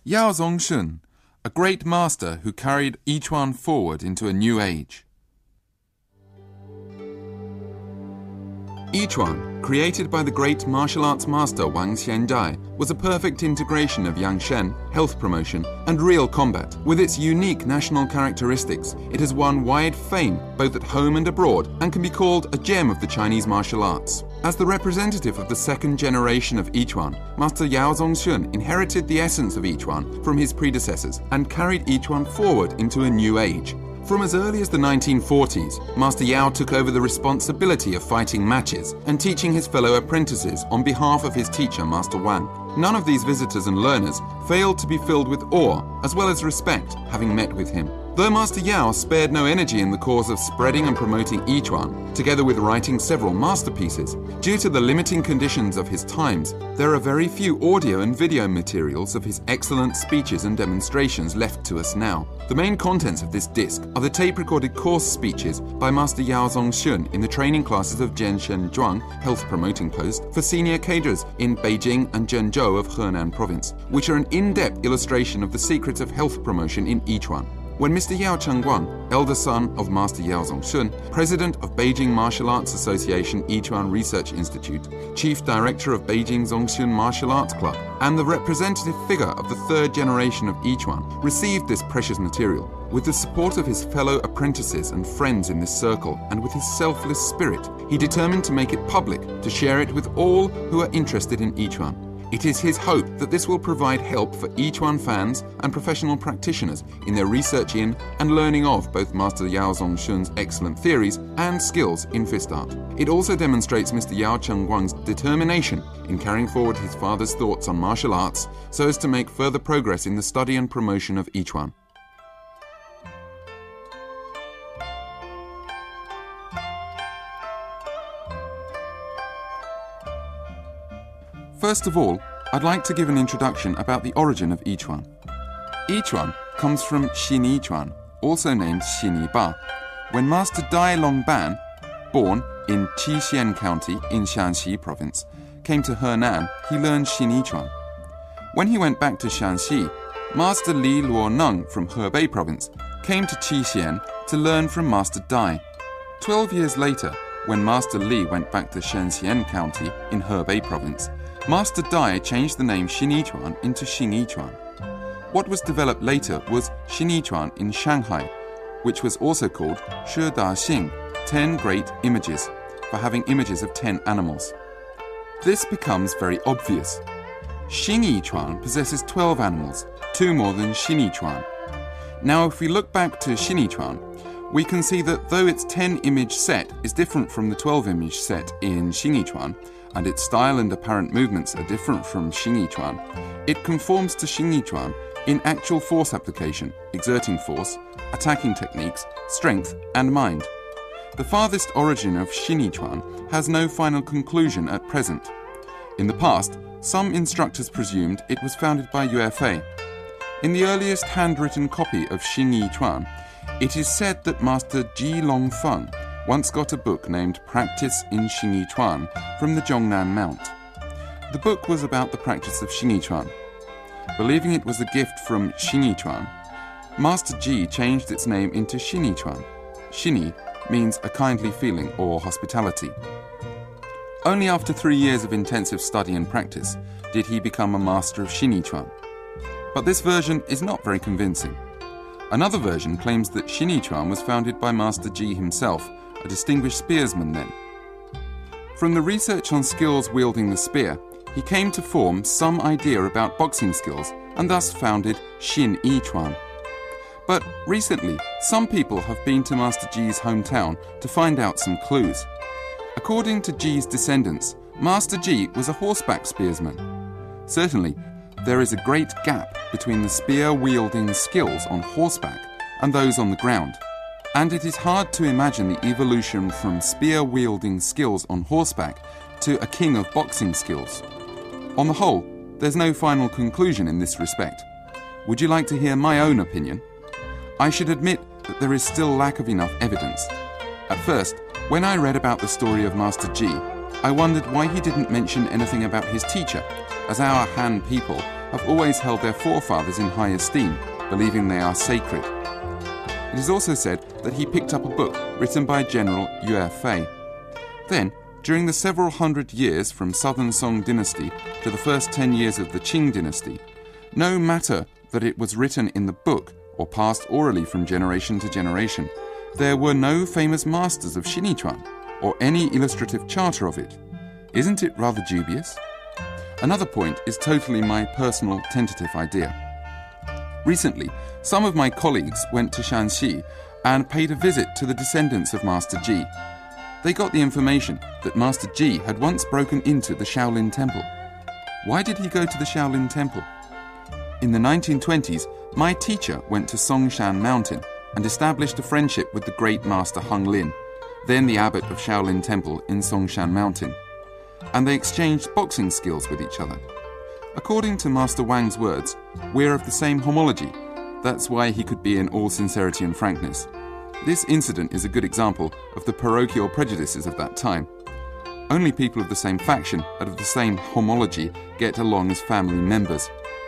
Yao Zongshun, a great master who carried Yichuan forward into a new age. Yichuan, created by the great martial arts master Wang Xianzhai, was a perfect integration of Yangshen, health promotion, and real combat. With its unique national characteristics, it has won wide fame both at home and abroad and can be called a gem of the Chinese martial arts. As the representative of the second generation of Yichuan, Master Yao Zongshun inherited the essence of Yichuan from his predecessors and carried Yichuan forward into a new age. From as early as the 1940s, Master Yao took over the responsibility of fighting matches and teaching his fellow apprentices on behalf of his teacher, Master Wang. None of these visitors and learners failed to be filled with awe as well as respect, having met with him. Though Master Yao spared no energy in the cause of spreading and promoting Yichuan, together with writing several masterpieces, due to the limiting conditions of his times, there are very few audio and video materials of his excellent speeches and demonstrations left to us now. The main contents of this disc are the tape-recorded course speeches by Master Yao Zongshun in the training classes of Jianshen Zhuang, Health Promoting Post, for senior cadres in Beijing and Zhengzhou of Henan Province, which are an in-depth illustration of the secrets of health promotion in Yichuan. When Mr. Yao Chengguang, elder son of Master Yao Zongshun, president of Beijing Martial Arts Association Yichuan Research Institute, chief director of Beijing Zongxun Martial Arts Club, and the representative figure of the third generation of Yichuan, received this precious material. With the support of his fellow apprentices and friends in this circle, and with his selfless spirit, he determined to make it public, to share it with all who are interested in Yichuan. It is his hope that this will provide help for Yichuan fans and professional practitioners in their research in and learning of both Master Yao Zongshun's excellent theories and skills in fist art. It also demonstrates Mr. Yao Chengguang's determination in carrying forward his father's thoughts on martial arts so as to make further progress in the study and promotion of Yichuan. First of all, I'd like to give an introduction about the origin of Yichuan. Yichuan comes from Xin Yichuan, also named Xin Yiba. When Master Dai Longban, born in Qixien County in Shaanxi Province, came to Henan, he learned Xin Yichuan. When he went back to Shaanxi, Master Li Luoneng from Hebei Province came to Qixien to learn from Master Dai. 12 years later, when Master Li went back to Shenzhen County in Hebei Province, Master Dai changed the name Xin Yichuan into Xing Yichuan. What was developed later was Xin Yichuan in Shanghai, which was also called Shi Da Xing, 10 great images, for having images of 10 animals. This becomes very obvious. Xing Yichuan possesses 12 animals, 2 more than Xin Yichuan. Now if we look back to Xin Yichuan, we can see that though its 10-image set is different from the 12-image set in Xing Yichuan, and its style and apparent movements are different from Xing Yichuan, it conforms to Xing Yichuan in actual force application, exerting force, attacking techniques, strength, and mind. The farthest origin of Xing Yichuan has no final conclusion at present. In the past, some instructors presumed it was founded by Yue Fei. In the earliest handwritten copy of Xing Yichuan, it is said that Master Ji Longfeng once got a book named Practice in Xing Yichuan from the Zhongnan Mount. The book was about the practice of Xing Yichuan. Believing it was a gift from Xing Yichuan, Master Ji changed its name into Xin Yichuan. Xini means a kindly feeling or hospitality. Only after 3 years of intensive study and practice did he become a master of Xin Yichuan. But this version is not very convincing. Another version claims that Xin Yichuan was founded by Master Ji himself, a distinguished spearsman then. From the research on skills wielding the spear, he came to form some idea about boxing skills and thus founded Xin Yichuan. But recently, some people have been to Master Ji's hometown to find out some clues. According to Ji's descendants, Master Ji was a horseback spearsman. Certainly, there is a great gap between the spear-wielding skills on horseback and those on the ground. And it is hard to imagine the evolution from spear-wielding skills on horseback to a king of boxing skills. On the whole, there's no final conclusion in this respect. Would you like to hear my own opinion? I should admit that there is still lack of enough evidence. At first, when I read about the story of Master Ji, I wondered why he didn't mention anything about his teacher, as our Han people have always held their forefathers in high esteem, believing they are sacred. It is also said that he picked up a book written by General Yue Fei. Then, during the several hundred years from Southern Song dynasty to the first 10 years of the Qing dynasty, no matter that it was written in the book or passed orally from generation to generation, there were no famous masters of Xinichuan or any illustrative charter of it. Isn't it rather dubious? Another point is totally my personal tentative idea. Recently, some of my colleagues went to Shanxi and paid a visit to the descendants of Master Ji. They got the information that Master Ji had once broken into the Shaolin Temple. Why did he go to the Shaolin Temple? In the 1920s, my teacher went to Songshan Mountain and established a friendship with the great Master Heng Lin, then the abbot of Shaolin Temple in Songshan Mountain, and they exchanged boxing skills with each other. According to Master Wang's words, we're of the same homology. That's why he could be in all sincerity and frankness. This incident is a good example of the parochial prejudices of that time. Only people of the same faction and of the same homology get along as family members.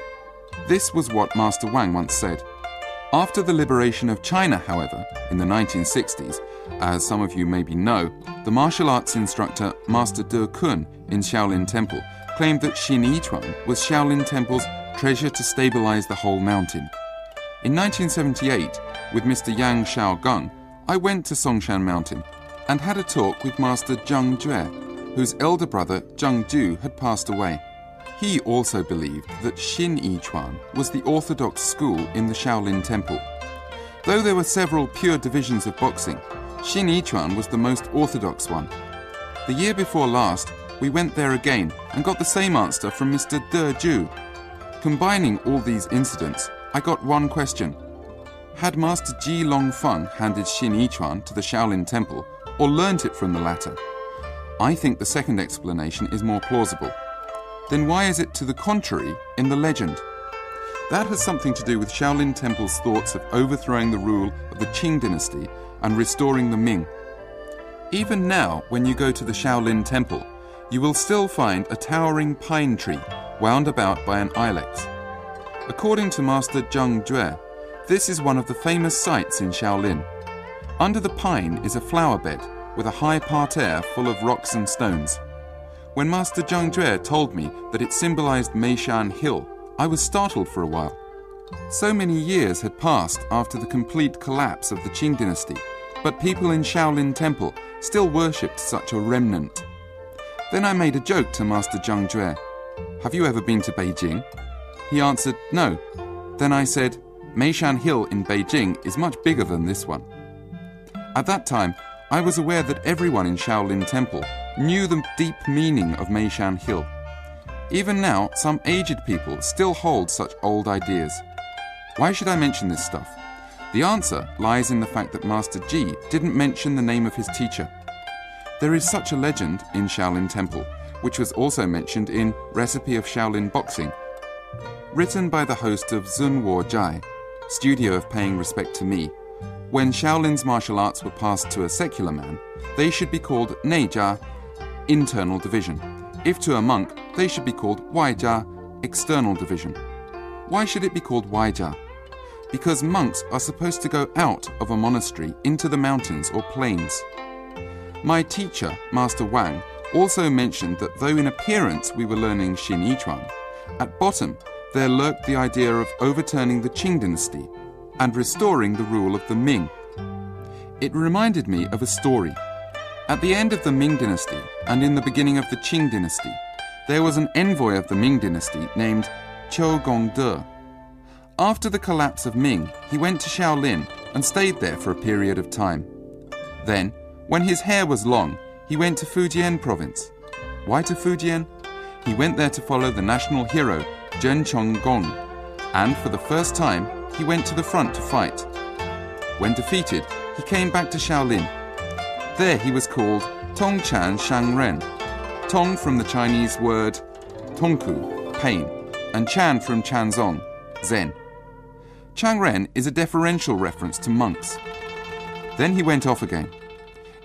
This was what Master Wang once said. After the liberation of China, however, in the 1960s, as some of you maybe know, the martial arts instructor Master De Kun in Shaolin Temple claimed that Xin Yichuan was Shaolin Temple's treasure to stabilize the whole mountain. In 1978, with Mr. Yang Shaogang, I went to Songshan Mountain and had a talk with Master Zhang Jue, whose elder brother Zhang Ju had passed away. He also believed that Xin Yichuan was the orthodox school in the Shaolin Temple. Though there were several pure divisions of boxing, Xin Yichuan was the most orthodox one. The year before last, we went there again and got the same answer from Mr. De Ju. Combining all these incidents, I got one question. Had Master Ji Longfeng handed Xin Yichuan to the Shaolin Temple or learnt it from the latter? I think the second explanation is more plausible. Then why is it to the contrary in the legend? That has something to do with Shaolin Temple's thoughts of overthrowing the rule of the Qing dynasty and restoring the Ming. Even now, when you go to the Shaolin Temple, you will still find a towering pine tree wound about by an ilex. According to Master Zhang Jue, this is one of the famous sites in Shaolin. Under the pine is a flower bed with a high parterre full of rocks and stones. When Master Zhang Jue told me that it symbolized Meishan Hill, I was startled for a while. So many years had passed after the complete collapse of the Qing dynasty, but people in Shaolin Temple still worshipped such a remnant. Then I made a joke to Master Zhang Jue. Have you ever been to Beijing? He answered, no. Then I said, Meishan Hill in Beijing is much bigger than this one. At that time, I was aware that everyone in Shaolin Temple knew the deep meaning of Meishan Hill. Even now, some aged people still hold such old ideas. Why should I mention this stuff? The answer lies in the fact that Master Ji didn't mention the name of his teacher. There is such a legend in Shaolin Temple, which was also mentioned in Recipe of Shaolin Boxing, written by the host of Zunwo Jai, Studio of Paying Respect to Me. When Shaolin's martial arts were passed to a secular man, they should be called Neijia, internal division. If to a monk, they should be called Waijia, external division. Why should it be called Waijia? Because monks are supposed to go out of a monastery into the mountains or plains. My teacher, Master Wang, also mentioned that though in appearance we were learning Xin Yichuan, at bottom there lurked the idea of overturning the Qing dynasty and restoring the rule of the Ming. It reminded me of a story. At the end of the Ming dynasty and in the beginning of the Qing dynasty, there was an envoy of the Ming dynasty named Qiu Gongde. After the collapse of Ming, he went to Shaolin and stayed there for a period of time. Then, when his hair was long, he went to Fujian province. Why to Fujian? He went there to follow the national hero, Zhen Chonggong, and for the first time, he went to the front to fight. When defeated, he came back to Shaolin. There he was called Tongchan Shangren, Tong from the Chinese word Tongku, pain, and Chan from Chanzong, Zen. Changren is a deferential reference to monks. Then he went off again.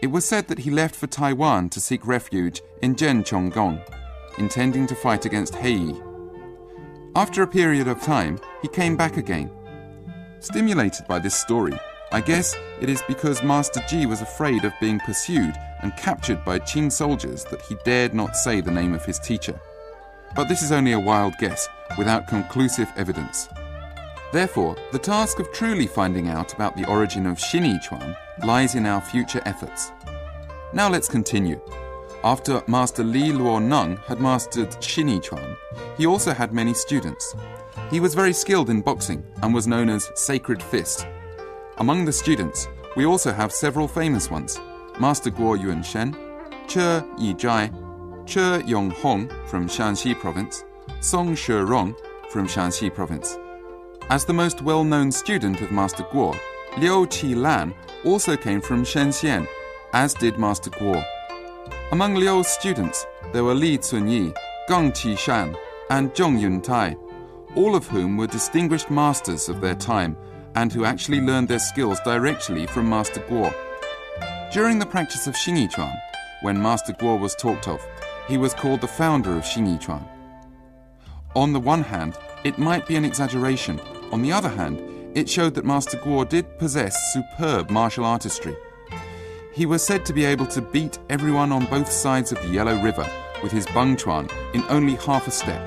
It was said that he left for Taiwan to seek refuge in Zhenqiongong, intending to fight against Heiyi. After a period of time, he came back again. Stimulated by this story, I guess it is because Master Ji was afraid of being pursued and captured by Qing soldiers that he dared not say the name of his teacher. But this is only a wild guess, without conclusive evidence. Therefore, the task of truly finding out about the origin of Xin Yichuan lies in our future efforts. Now let's continue. After Master Li Luoneng had mastered Xin Yichuan, he also had many students. He was very skilled in boxing and was known as Sacred Fist. Among the students, we also have several famous ones: Master Guo Yunshen, Che Yizhai, Che Yonghong from Shanxi Province, Song Shirong from Shanxi Province. As the most well-known student of Master Guo, Liu Qilan also came from Shenzhen, as did Master Guo. Among Liu's students, there were Li Cunyi, Gong Qishan, and Zhong Yuntai, all of whom were distinguished masters of their time and who actually learned their skills directly from Master Guo. During the practice of Xin Yichuan, when Master Guo was talked of, he was called the founder of Xin Yichuan. On the one hand, it might be an exaggeration. On the other hand, it showed that Master Guo did possess superb martial artistry. He was said to be able to beat everyone on both sides of the Yellow River with his bangchuan in only half a step.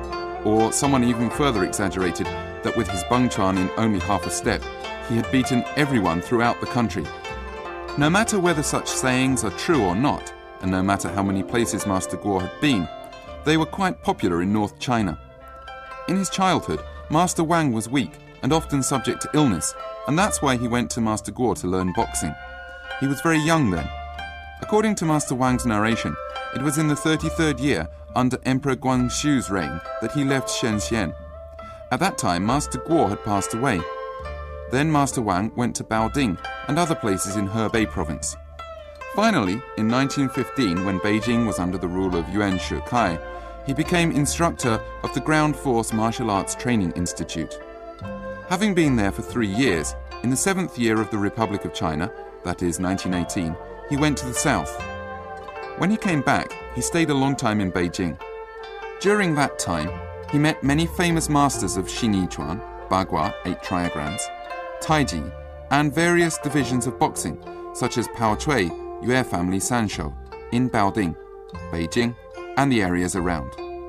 Or someone even further exaggerated that with his bangchuan in only half a step, he had beaten everyone throughout the country. No matter whether such sayings are true or not, and no matter how many places Master Guo had been, they were quite popular in North China. In his childhood, Master Wang was weak and often subject to illness, and that's why he went to Master Guo to learn boxing. He was very young then. According to Master Wang's narration, it was in the 33rd year under Emperor Guangxu's reign that he left Shenzhen. At that time, Master Guo had passed away. Then Master Wang went to Baoding and other places in Hebei province. Finally, in 1915, when Beijing was under the rule of Yuan Shikai, he became instructor of the Ground Force Martial Arts Training Institute. Having been there for 3 years, in the 7th year of the Republic of China, that is 1918, he went to the south. When he came back, he stayed a long time in Beijing. During that time, he met many famous masters of Xin Yichuan, Bagua, 8 triograms, Taiji, and various divisions of boxing, such as Pao Chui, Yue family Sanshou, in Baoding, Beijing, and the areas around,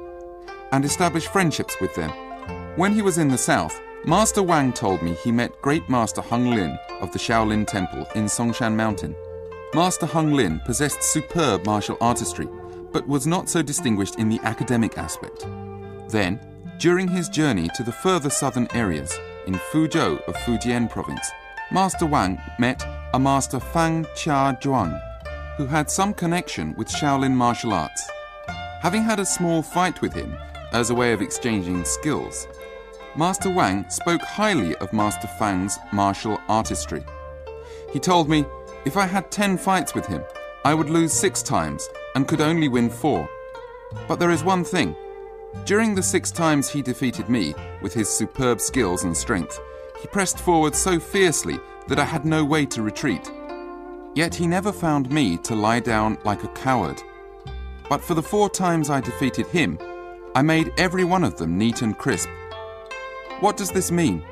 and established friendships with them. When he was in the south, Master Wang told me he met Great Master Heng Lin of the Shaolin Temple in Songshan Mountain. Master Heng Lin possessed superb martial artistry, but was not so distinguished in the academic aspect. Then, during his journey to the further southern areas, in Fuzhou of Fujian province, Master Wang met a Master Fang Chia Zhuang, who had some connection with Shaolin martial arts. Having had a small fight with him as a way of exchanging skills, Master Wang spoke highly of Master Fang's martial artistry. He told me, if I had 10 fights with him, I would lose 6 times and could only win 4. But there is one thing. During the 6 times he defeated me, with his superb skills and strength, he pressed forward so fiercely that I had no way to retreat. Yet he never found me to lie down like a coward. But for the 4 times I defeated him, I made every one of them neat and crisp. What does this mean?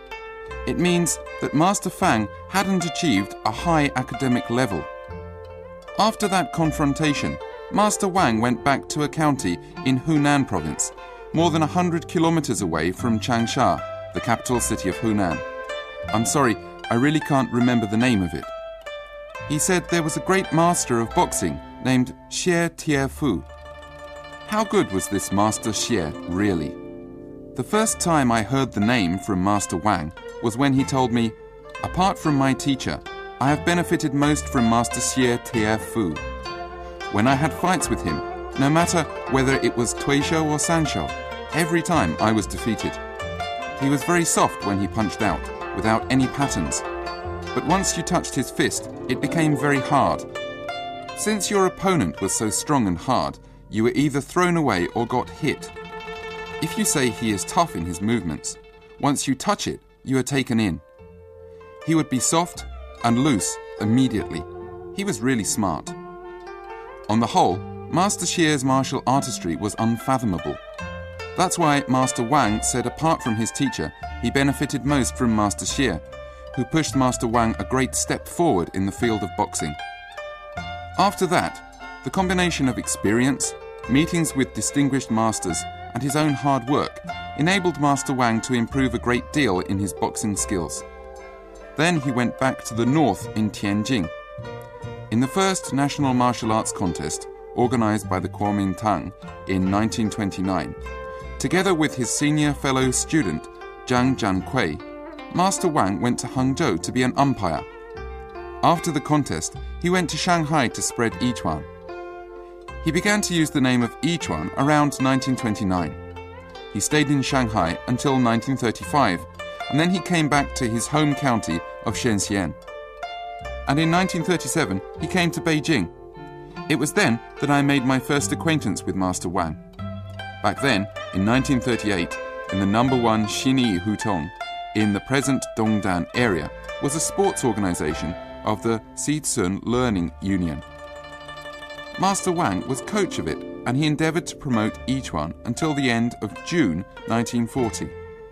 It means that Master Fang hadn't achieved a high academic level. After that confrontation, Master Wang went back to a county in Hunan province, more than 100 kilometers away from Changsha, the capital city of Hunan. I'm sorry, I really can't remember the name of it. He said there was a great master of boxing named Xie Tiefu. How good was this Master Xie, really? The first time I heard the name from Master Wang was when he told me, apart from my teacher, I have benefited most from Master Xie Tiefu. When I had fights with him, no matter whether it was Tuishou or Sanshou, every time I was defeated. He was very soft when he punched out, without any patterns. But once you touched his fist, it became very hard. Since your opponent was so strong and hard, you were either thrown away or got hit. If you say he is tough in his movements, once you touch it, you are taken in. He would be soft and loose immediately. He was really smart. On the whole, Master Xie's martial artistry was unfathomable. That's why Master Wang said apart from his teacher, he benefited most from Master Xie, who pushed Master Wang a great step forward in the field of boxing. After that, the combination of experience, meetings with distinguished masters, and his own hard work enabled Master Wang to improve a great deal in his boxing skills. Then he went back to the north in Tianjin. In the first national martial arts contest, organized by the Kuomintang in 1929, together with his senior fellow student, Zhang Jiankui, Master Wang went to Hangzhou to be an umpire. After the contest, he went to Shanghai to spread Yichuan. He began to use the name of Yichuan around 1929. He stayed in Shanghai until 1935, and then he came back to his home county of Shenzhen. And in 1937, he came to Beijing. It was then that I made my first acquaintance with Master Wang. Back then, in 1938, in the number 1 Xinyi Hutong, in the present Dongdan area, was a sports organization of the Xizun Learning Union. Master Wang was coach of it, and he endeavored to promote Yichuan until the end of June 1940.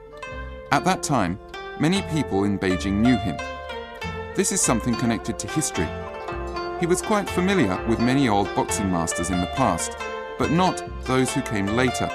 At that time, many people in Beijing knew him. This is something connected to history. He was quite familiar with many old boxing masters in the past, but not those who came later.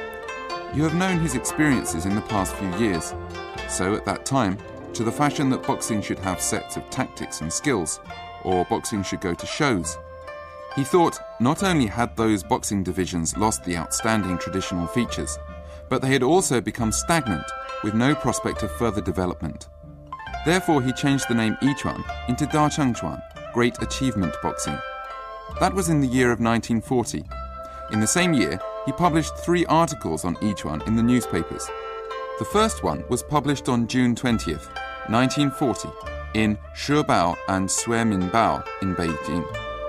You have known his experiences in the past few years. So at that time, to the fashion that boxing should have sets of tactics and skills, or boxing should go to shows, he thought not only had those boxing divisions lost the outstanding traditional features, but they had also become stagnant with no prospect of further development. Therefore, he changed the name Yichuan into Dachangchuan, Great Achievement Boxing. That was in the year of 1940. In the same year, he published 3 articles on Yichuan in the newspapers. The first one was published on June 20th, 1940, in Shebao and Suiminbao in Beijing.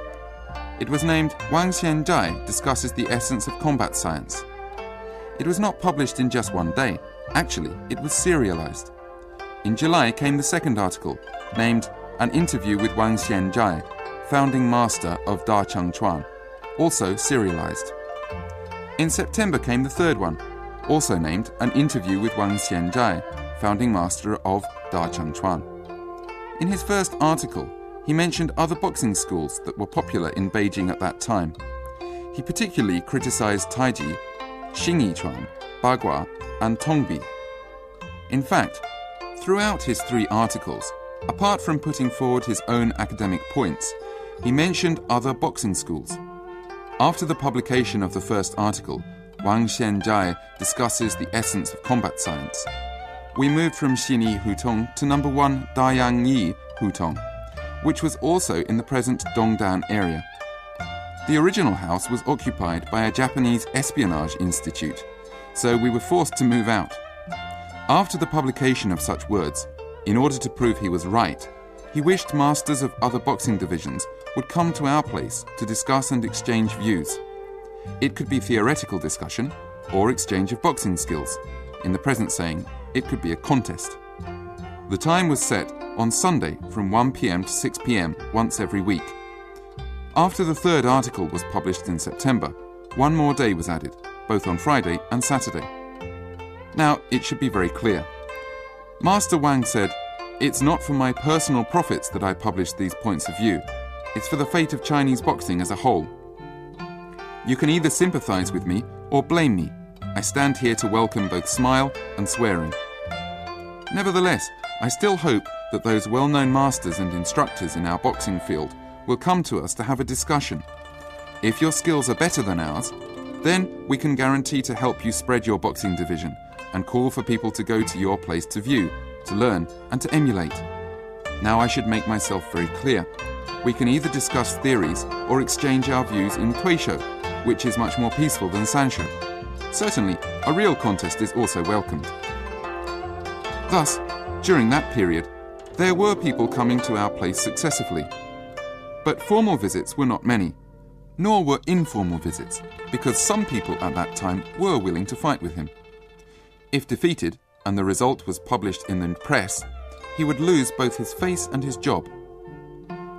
It was named Wang Xianzhai Discusses the Essence of Combat Science. It was not published in just one day. Actually, it was serialized. In July came the second article, named An Interview with Wang Xianzhai, Founding Master of Dachangchuan, also serialized. In September came the third one, also named An Interview with Wang Xianzhai, Founding Master of Dachangchuan. In his first article, he mentioned other boxing schools that were popular in Beijing at that time. He particularly criticized Taiji, Xingyichuan, Bagua, and Tongbi. In fact, throughout his 3 articles, apart from putting forward his own academic points, he mentioned other boxing schools. After the publication of the first article, Wang Xianzhai Discusses the Essence of Combat Science, we moved from Xinyi Hutong to number 1 Dayangyi Hutong, which was also in the present Dongdan area. The original house was occupied by a Japanese espionage institute, so we were forced to move out. After the publication of such words, in order to prove he was right, he wished masters of other boxing divisions would come to our place to discuss and exchange views. It could be theoretical discussion or exchange of boxing skills. In the present saying, it could be a contest. The time was set on Sunday from 1 p.m. to 6 p.m. once every week. After the third article was published in September, one more day was added, both on Friday and Saturday. Now, it should be very clear. Master Wang said, "It's not for my personal profits that I publish these points of view. It's for the fate of Chinese boxing as a whole. You can either sympathize with me or blame me. I stand here to welcome both smile and swearing." Nevertheless, I still hope that those well-known masters and instructors in our boxing field will come to us to have a discussion. If your skills are better than ours, then we can guarantee to help you spread your boxing division and call for people to go to your place to view, to learn, and to emulate. Now I should make myself very clear. We can either discuss theories or exchange our views in Tuisho, which is much more peaceful than Sansho. Certainly, a real contest is also welcomed. Thus, during that period, there were people coming to our place successively. But formal visits were not many, nor were informal visits, because some people at that time were willing to fight with him. If defeated, and the result was published in the press, he would lose both his face and his job.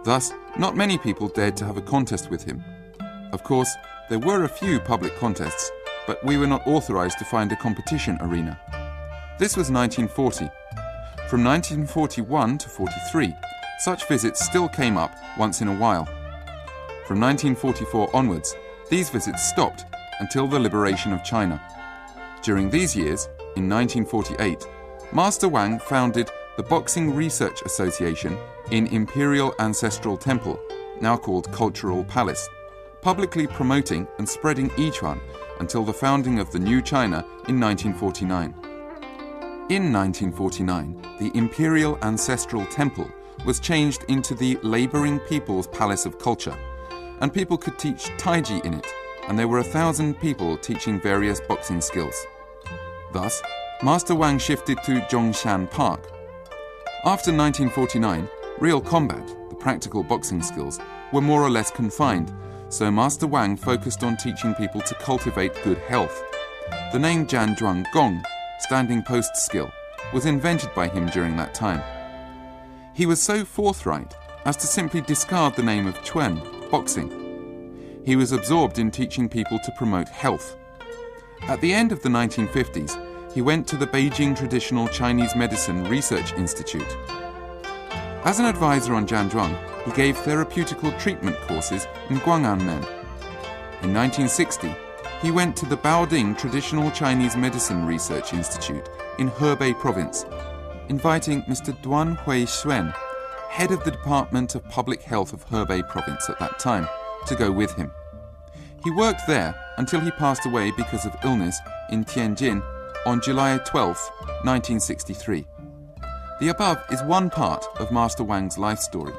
Thus, not many people dared to have a contest with him. Of course, there were a few public contests, but we were not authorized to find a competition arena. This was 1940. From 1941 to 43, such visits still came up once in a while. From 1944 onwards, these visits stopped until the liberation of China. During these years, in 1948, Master Wang founded the Boxing Research Association in Imperial Ancestral Temple, now called Cultural Palace, publicly promoting and spreading Yichuan until the founding of the new China in 1949. In 1949, the Imperial Ancestral Temple was changed into the Laboring People's Palace of Culture, and people could teach Taiji in it, and there were 1,000 people teaching various boxing skills. Thus, Master Wang shifted to Zhongshan Park. After 1949, real combat, the practical boxing skills, were more or less confined, so Master Wang focused on teaching people to cultivate good health. The name Jianzhuang Gong, standing post skill, was invented by him during that time. He was so forthright as to simply discard the name of Chuan, boxing. He was absorbed in teaching people to promote health. At the end of the 1950s, he went to the Beijing Traditional Chinese Medicine Research Institute. As an advisor on Jianzhuang, he gave therapeutical treatment courses in Guang'anmen. In 1960, he went to the Baoding Traditional Chinese Medicine Research Institute in Hebei Province, inviting Mr. Duan Huixuan, head of the Department of Public Health of Hebei Province at that time, to go with him. He worked there until he passed away because of illness in Tianjin on July 12, 1963. The above is one part of Master Wang's life story.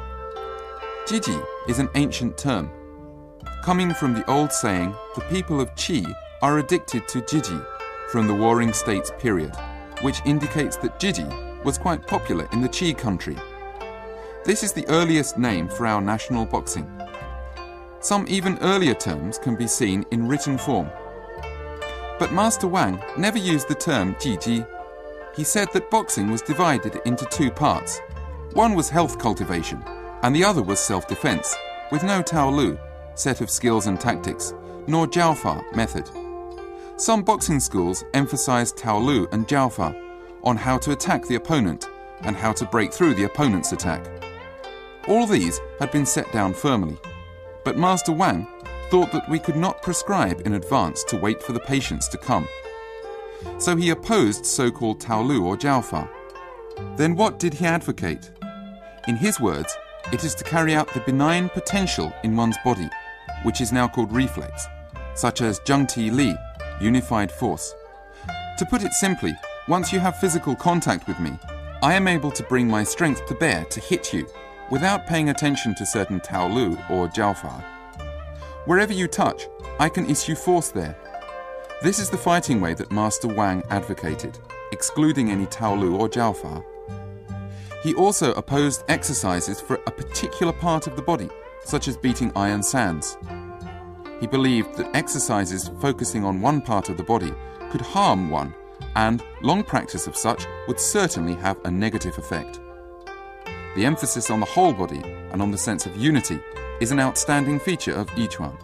Jiji is an ancient term, coming from the old saying, the people of Qi are addicted to Jiji, from the Warring States period, which indicates that Jiji was quite popular in the Qi country. This is the earliest name for our national boxing. Some even earlier terms can be seen in written form. But Master Wang never used the term Jiji. He said that boxing was divided into two parts. One was health cultivation, and the other was self-defense, with no Taolu, set of skills and tactics, nor Jiaofa, method. Some boxing schools emphasized Taolu and Jiaofa on how to attack the opponent and how to break through the opponent's attack. All these had been set down firmly. But Master Wang thought that we could not prescribe in advance to wait for the patients to come. So he opposed so-called Taolu or Jiaofa. Then what did he advocate? In his words, it is to carry out the benign potential in one's body, which is now called reflex, such as Zhengti Li, unified force. To put it simply, once you have physical contact with me, I am able to bring my strength to bear to hit you, without paying attention to certain Taolu or Jiaofa. Wherever you touch, I can issue force there. This is the fighting way that Master Wang advocated, excluding any Taolu or Jiaofa. He also opposed exercises for a particular part of the body, such as beating iron sands. He believed that exercises focusing on one part of the body could harm one, and long practice of such would certainly have a negative effect. The emphasis on the whole body and on the sense of unity is an outstanding feature of Yichuan.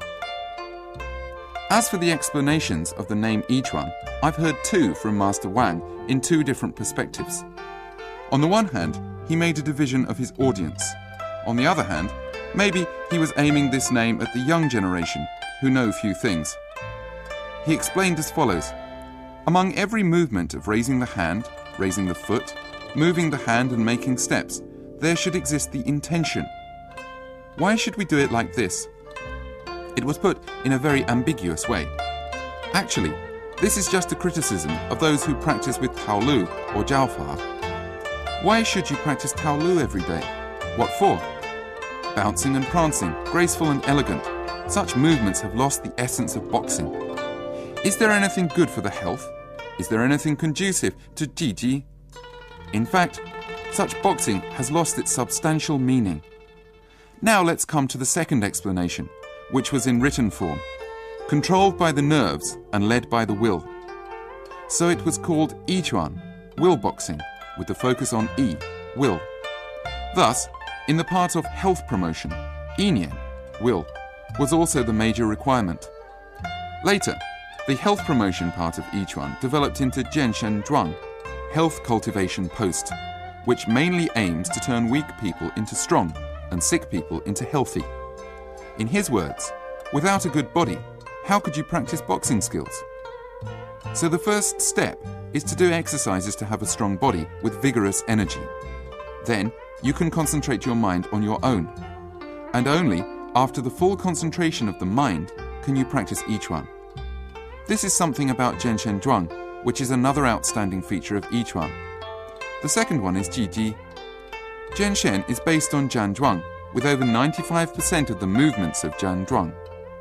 As for the explanations of the name Yichuan, I've heard two from Master Wang in two different perspectives. On the one hand, he made a division of his audience. On the other hand, maybe he was aiming this name at the young generation, who know few things. He explained as follows: among every movement of raising the hand, raising the foot, moving the hand and making steps, there should exist the intention. Why should we do it like this? It was put in a very ambiguous way. Actually, this is just a criticism of those who practice with Taolu or Jiaofa. Why should you practice Taolu every day? What for? Bouncing and prancing, graceful and elegant. Such movements have lost the essence of boxing. Is there anything good for the health? Is there anything conducive to Jiji? In fact, such boxing has lost its substantial meaning. Now let's come to the second explanation, which was in written form, controlled by the nerves and led by the will. So it was called Yichuan, will boxing, with the focus on Yi, will. Thus, In the part of health promotion, Yinian, will, was also the major requirement. Later, the health promotion part of Yichuan developed into Jianshen Zhuang, health cultivation post, which mainly aims to turn weak people into strong and sick people into healthy. In his words, without a good body, how could you practice boxing skills? So the first step is to do exercises to have a strong body with vigorous energy. Then you can concentrate your mind on your own. And only after the full concentration of the mind can you practice Yichuan. This is something about Jianshen Zhuang, which is another outstanding feature of Yichuan. The second one is Jiji. Jianshen is based on Jianzhuang, with over 95% of the movements of Jianzhuang.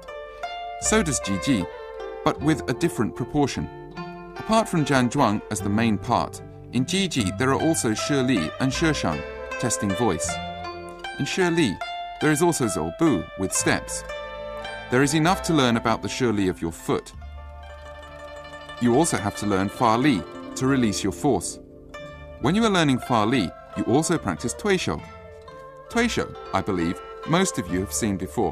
So does Jiji, but with a different proportion. Apart from Jianzhuang as the main part, in Jiji there are also Shili and Sheshang, testing voice. In Shili, there is also Zoubu with steps. There is enough to learn about the Shili of your foot. You also have to learn Fa Li to release your force. When you are learning Fa Li, you also practice Tuishou. Tuishou, I believe, most of you have seen before.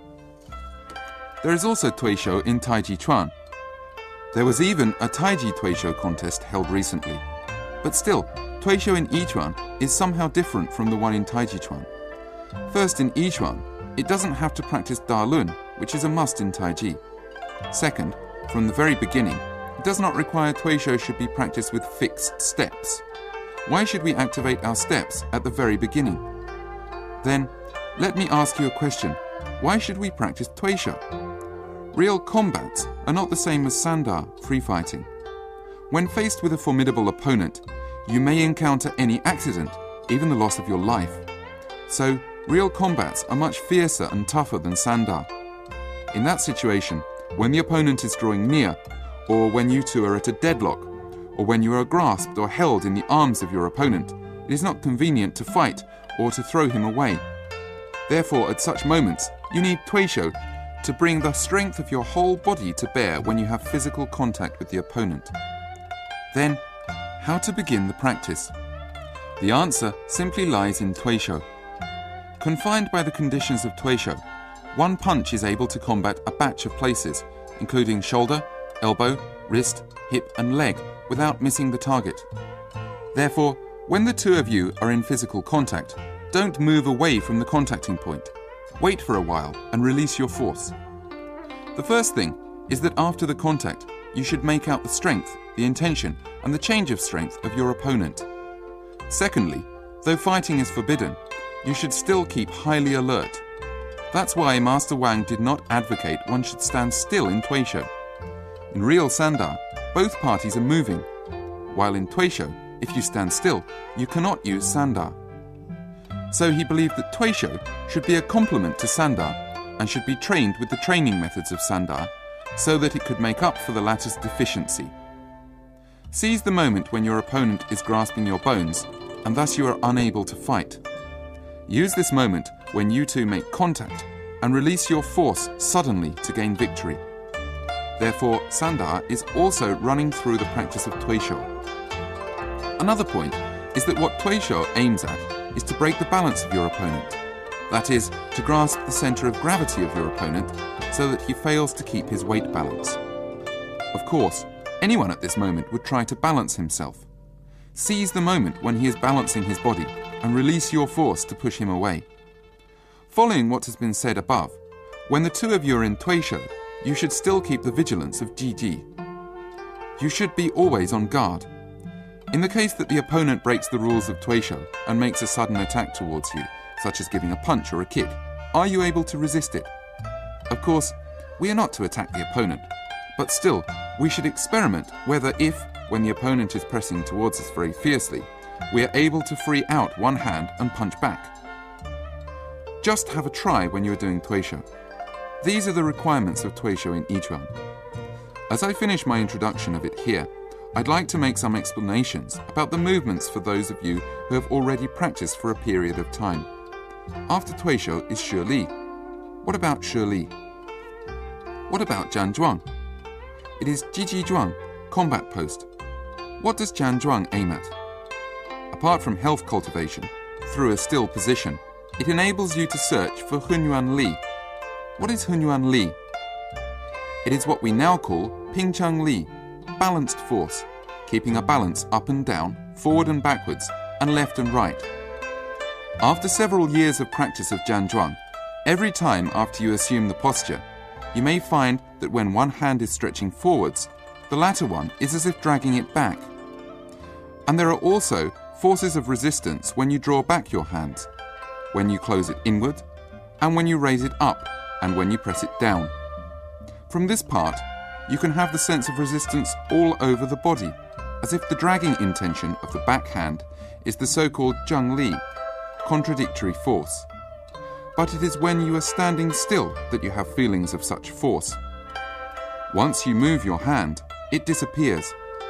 There is also Tuishou in Taiji Chuan. There was even a Taiji Tuishou contest held recently. But still, Tuishou in Yichuan is somehow different from the one in Taiji Chuan. First, in Yichuan, it doesn't have to practice Da-Lun, which is a must in Taiji. Second, from the very beginning, it does not require Tuishou should be practiced with fixed steps. Why should we activate our steps at the very beginning? Then, let me ask you a question. Why should we practice Tuishou? Real combats are not the same as Sanda, free fighting. When faced with a formidable opponent, you may encounter any accident, even the loss of your life. So, real combats are much fiercer and tougher than Sanda. In that situation, when the opponent is drawing near, or when you two are at a deadlock, or when you are grasped or held in the arms of your opponent, it is not convenient to fight or to throw him away. Therefore, at such moments, you need Tuishou to bring the strength of your whole body to bear when you have physical contact with the opponent. Then, how to begin the practice? The answer simply lies in Tuishou. Confined by the conditions of Tuishou, one punch is able to combat a batch of places, including shoulder, elbow, wrist, hip and leg, without missing the target. Therefore, when the two of you are in physical contact, don't move away from the contacting point. Wait for a while and release your force. The first thing is that after the contact, you should make out the strength, the intention, and the change of strength of your opponent. Secondly, though fighting is forbidden, you should still keep highly alert. That's why Master Wang did not advocate one should stand still in Tuishou. In real Sanda, both parties are moving, while in Tuishou, if you stand still, you cannot use Sanda. So he believed that Tuishou should be a complement to Sanda and should be trained with the training methods of Sanda so that it could make up for the latter's deficiency. Seize the moment when your opponent is grasping your bones and thus you are unable to fight. Use this moment when you two make contact and release your force suddenly to gain victory. Therefore, Sanda is also running through the practice of Tuishou. Another point is that what Tuishou aims at is to break the balance of your opponent. That is, to grasp the center of gravity of your opponent so that he fails to keep his weight balance. Of course, anyone at this moment would try to balance himself. Seize the moment when he is balancing his body and release your force to push him away. Following what has been said above, when the two of you are in Tuishou, you should still keep the vigilance of Jiji. You should be always on guard. In the case that the opponent breaks the rules of Tuishou and makes a sudden attack towards you, such as giving a punch or a kick, are you able to resist it? Of course, we are not to attack the opponent, but still, we should experiment whether if, when the opponent is pressing towards us very fiercely, we are able to free out one hand and punch back. Just have a try when you are doing Tuishou. These are the requirements of Tuishou in Yichuan. As I finish my introduction of it here, I'd like to make some explanations about the movements for those of you who have already practiced for a period of time. After Tuishou is Shili. What about Shili? What about Jianzhuang? It is Jijizhuang, combat post. What does Jianzhuang aim at? Apart from health cultivation, through a still position, It enables you to search for Hunyuan Li. What is Hunyuan Li? It is what we now call Pingchang Li, balanced force, keeping a balance up and down, forward and backwards, and left and right. After several years of practice of Jianzhuang, every time after you assume the posture, you may find that when one hand is stretching forwards, the latter one is as if dragging it back. And there are also forces of resistance when you draw back your hands, when you close it inward, and when you raise it up, and when you press it down. From this part, you can have the sense of resistance all over the body, as if the dragging intention of the back hand is the so-called Zheng Li, contradictory force. But it is when you are standing still that you have feelings of such force. Once you move your hand, it disappears.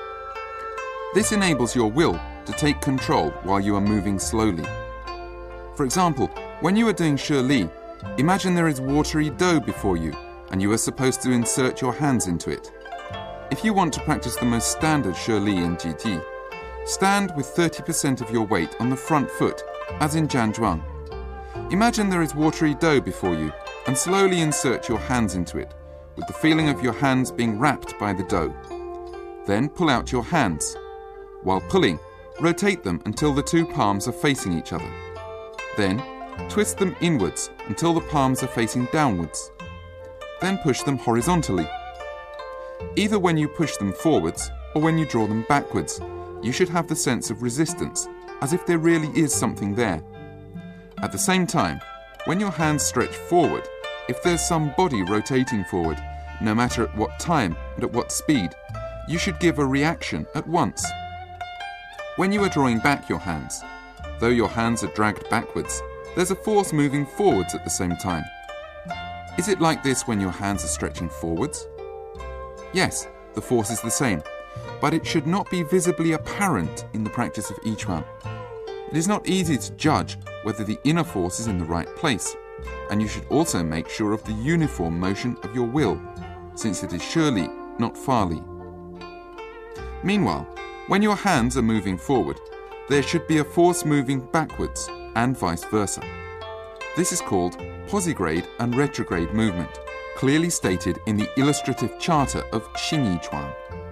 This enables your will to take control while you are moving slowly. For example, when you are doing Shi Li, imagine there is watery dough before you and you are supposed to insert your hands into it. If you want to practice the most standard Shi Li in Jiji, stand with 30% of your weight on the front foot, as in Jianzhuang. Imagine there is watery dough before you and slowly insert your hands into it, with the feeling of your hands being wrapped by the dough. Then pull out your hands. While pulling, rotate them until the two palms are facing each other. Then, twist them inwards until the palms are facing downwards. Then push them horizontally. Either when you push them forwards or when you draw them backwards, you should have the sense of resistance, as if there really is something there. At the same time, when your hands stretch forward, if there's some body rotating forward, no matter at what time and at what speed, you should give a reaction at once. When you are drawing back your hands, though your hands are dragged backwards, there's a force moving forwards at the same time. Is it like this when your hands are stretching forwards? Yes, the force is the same, but it should not be visibly apparent in the practice of Yichuan. It is not easy to judge whether the inner force is in the right place, and you should also make sure of the uniform motion of your will, since it is Shi Li, not Fa Li. Meanwhile, when your hands are moving forward, there should be a force moving backwards and vice versa. This is called posigrade and retrograde movement, clearly stated in the illustrative charter of Xing Yichuan.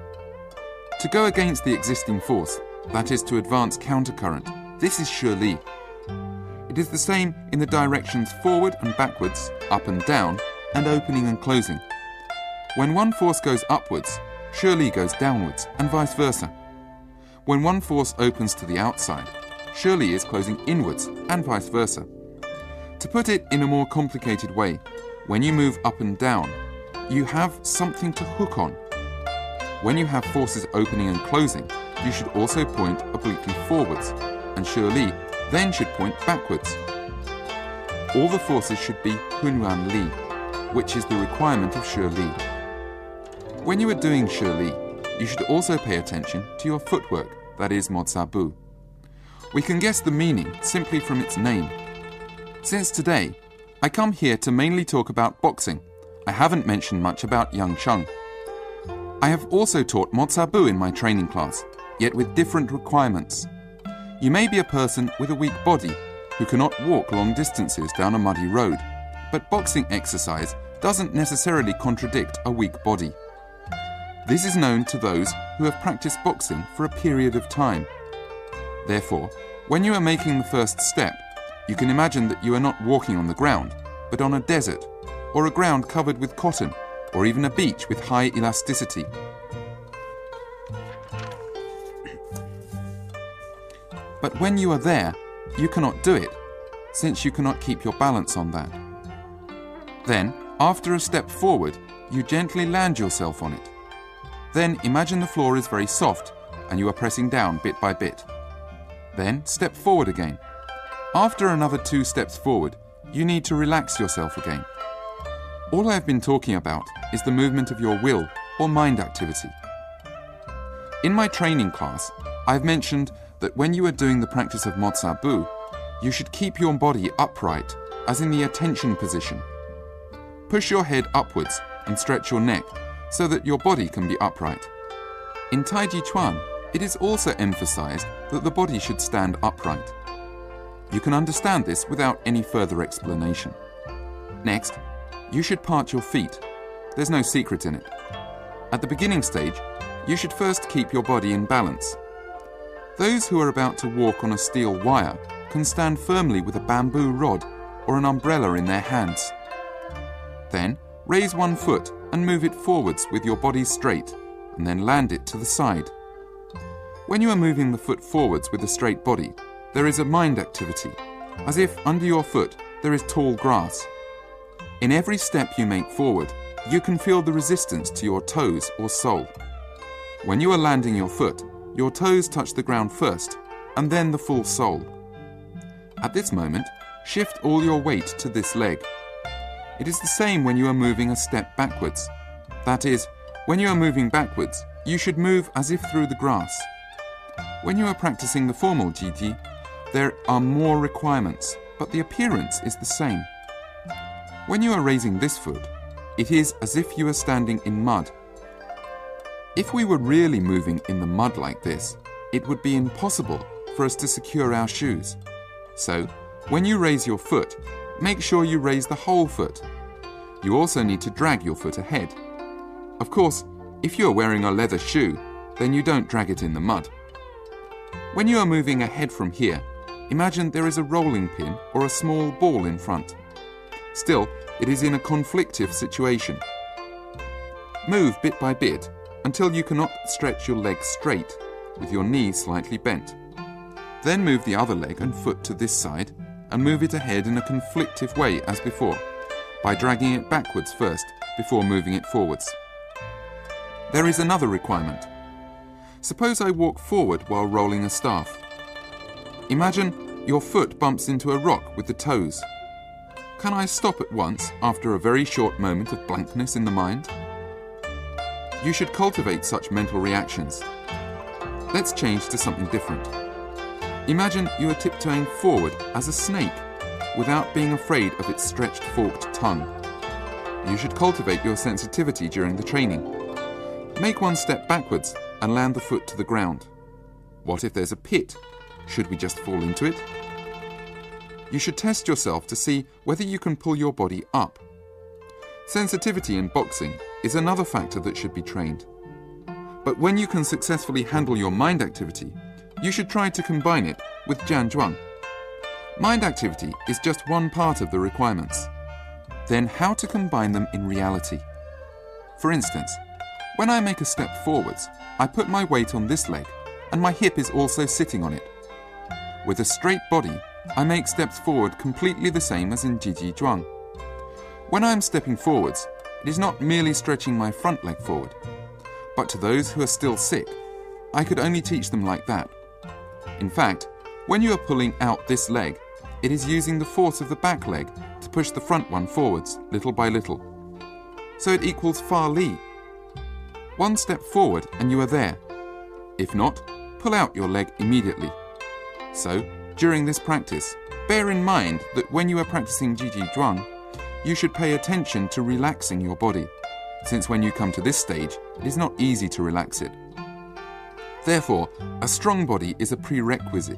To go against the existing force, that is to advance countercurrent, this is Shi Li. It is the same in the directions forward and backwards, up and down, and opening and closing. When one force goes upwards, Shi Li goes downwards, and vice versa. When one force opens to the outside, Shi Li is closing inwards, and vice versa. To put it in a more complicated way, when you move up and down, you have something to hook on. When you have forces opening and closing, you should also point obliquely forwards, and Shi Li then should point backwards. All the forces should be Hunyuan Li, which is the requirement of Shi Li. When you are doing Shi Li, you should also pay attention to your footwork, that is Mozi Bu. We can guess the meaning simply from its name. Since today, I come here to mainly talk about boxing. I haven't mentioned much about Yang Sheng. I have also taught Mozi Bu in my training class, yet with different requirements. You may be a person with a weak body who cannot walk long distances down a muddy road, but boxing exercise doesn't necessarily contradict a weak body. This is known to those who have practiced boxing for a period of time. Therefore, when you are making the first step, you can imagine that you are not walking on the ground, but on a desert, or a ground covered with cotton, or even a beach with high elasticity. But when you are there, you cannot do it, since you cannot keep your balance on that. Then, after a step forward, you gently land yourself on it. Then imagine the floor is very soft, and you are pressing down bit by bit. Then step forward again. After another 2 steps forward, you need to relax yourself again. All I have been talking about is the movement of your will or mind activity. In my training class, I have mentioned that when you are doing the practice of Mozi Bu, you should keep your body upright, as in the attention position. Push your head upwards and stretch your neck so that your body can be upright. In Tai Chi Chuan, it is also emphasized that the body should stand upright. You can understand this without any further explanation. Next, you should part your feet. There's no secret in it. At the beginning stage, you should first keep your body in balance. Those who are about to walk on a steel wire can stand firmly with a bamboo rod or an umbrella in their hands. Then, raise one foot and move it forwards with your body straight, and then land it to the side. When you are moving the foot forwards with a straight body, there is a mind activity, as if under your foot there is tall grass. In every step you make forward, you can feel the resistance to your toes or sole. When you are landing your foot, your toes touch the ground first, and then the full sole. At this moment, shift all your weight to this leg. It is the same when you are moving a step backwards. That is, when you are moving backwards, you should move as if through the grass. When you are practicing the formal Jiji, there are more requirements, but the appearance is the same. When you are raising this foot, it is as if you are standing in mud. If we were really moving in the mud like this, it would be impossible for us to secure our shoes. So, when you raise your foot, make sure you raise the whole foot. You also need to drag your foot ahead. Of course, if you are wearing a leather shoe, then you don't drag it in the mud. When you are moving ahead from here, imagine there is a rolling pin or a small ball in front. Still, it is in a conflictive situation. Move bit by bit until you cannot stretch your leg straight, with your knee slightly bent. Then move the other leg and foot to this side and move it ahead in a conflictive way as before, by dragging it backwards first before moving it forwards. There is another requirement. Suppose I walk forward while rolling a staff. Imagine your foot bumps into a rock with the toes. Can I stop at once after a very short moment of blankness in the mind? You should cultivate such mental reactions. Let's change to something different. Imagine you are tiptoeing forward as a snake without being afraid of its stretched forked tongue. You should cultivate your sensitivity during the training. Make one step backwards and land the foot to the ground. What if there's a pit? Should we just fall into it? You should test yourself to see whether you can pull your body up. Sensitivity in boxing is another factor that should be trained. But when you can successfully handle your mind activity, you should try to combine it with Jianzhuang. Mind activity is just one part of the requirements. Then how to combine them in reality? For instance, when I make a step forwards, I put my weight on this leg and my hip is also sitting on it. With a straight body, I make steps forward completely the same as in Jiji Zhuang. When I am stepping forwards, it is not merely stretching my front leg forward. But to those who are still sick, I could only teach them like that. In fact, when you are pulling out this leg, it is using the force of the back leg to push the front one forwards, little by little. So it equals Fa Li. One step forward and you are there. If not, pull out your leg immediately. So, during this practice, bear in mind that when you are practicing Jiji Zhuang, you should pay attention to relaxing your body, since when you come to this stage, it is not easy to relax it. Therefore, a strong body is a prerequisite.